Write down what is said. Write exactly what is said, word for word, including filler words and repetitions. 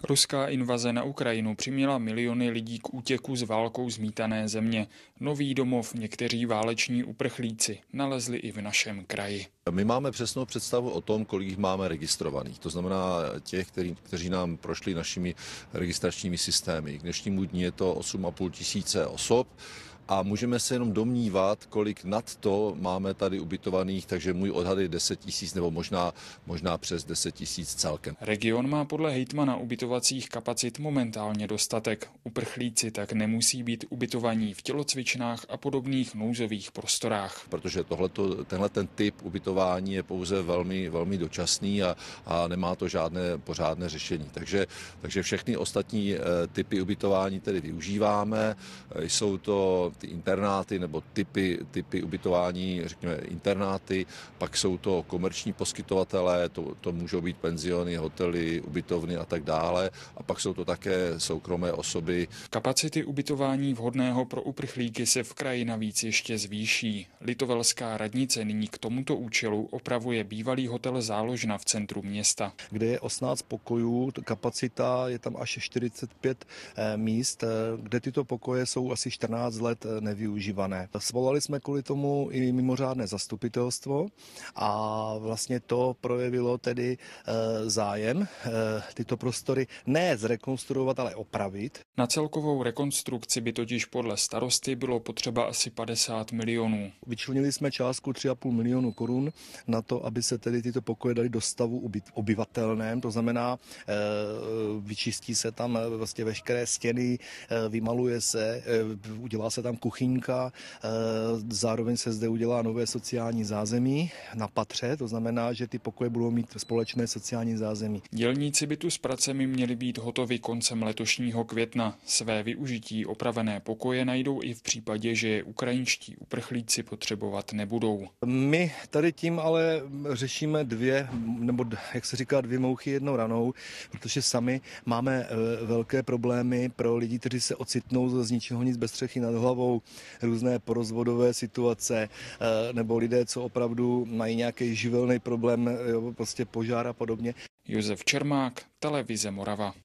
Ruská invaze na Ukrajinu přiměla miliony lidí k útěku z válkou zmítané země. Nový domov někteří váleční uprchlíci nalezli i v našem kraji. My máme přesnou představu o tom, kolik jich máme registrovaných. To znamená těch, který, kteří nám prošli našimi registračními systémy. K dnešnímu dní je to osm a půl tisíce osob. A můžeme se jenom domnívat, kolik nad to máme tady ubytovaných, takže můj odhad je deset tisíc nebo možná, možná přes deset tisíc celkem. Region má podle hejtmana ubytovacích kapacit momentálně dostatek. Uprchlíci tak nemusí být ubytovaní v tělocvičnách a podobných nouzových prostorách. Protože tohleto, tenhle ten typ ubytování je pouze velmi, velmi dočasný a, a nemá to žádné pořádné řešení. Takže, takže všechny ostatní typy ubytování tedy využíváme. Jsou to ty internáty nebo typy, typy ubytování, řekněme internáty, pak jsou to komerční poskytovatelé, to, to můžou být penziony, hotely, ubytovny a tak dále, a pak jsou to také soukromé osoby. Kapacity ubytování vhodného pro uprchlíky se v kraji navíc ještě zvýší. Litovelská radnice nyní k tomuto účelu opravuje bývalý hotel Záložna v centru města, kde je osmnáct pokojů, kapacita je tam až čtyřicet pět míst, kde tyto pokoje jsou asi čtrnáct let nevyužívané. Svolali jsme kvůli tomu i mimořádné zastupitelstvo a vlastně to projevilo tedy zájem tyto prostory ne zrekonstruovat, ale opravit. Na celkovou rekonstrukci by totiž podle starosty bylo potřeba asi padesát milionů. Vyčlenili jsme částku tři a půl milionu korun na to, aby se tedy tyto pokoje dali do stavu obyvatelném, to znamená vyčistí se tam vlastně veškeré stěny, vymaluje se, udělá se tam kuchyňka, zároveň se zde udělá nové sociální zázemí na patře, to znamená, že ty pokoje budou mít společné sociální zázemí. Dělníci bytu s pracemi měli být hotovi koncem letošního května. Své využití opravené pokoje najdou i v případě, že je ukrajinští uprchlíci potřebovat nebudou. My tady tím ale řešíme dvě, nebo jak se říká, dvě mouchy jednou ranou, protože sami máme velké problémy pro lidi, kteří se ocitnou z ničeho nic bez střechy nad hlavou, různé porozvodové situace, nebo lidé, co opravdu mají nějaký živelný problém, jo, prostě požár a podobně. Josef Čermák, Televize Morava.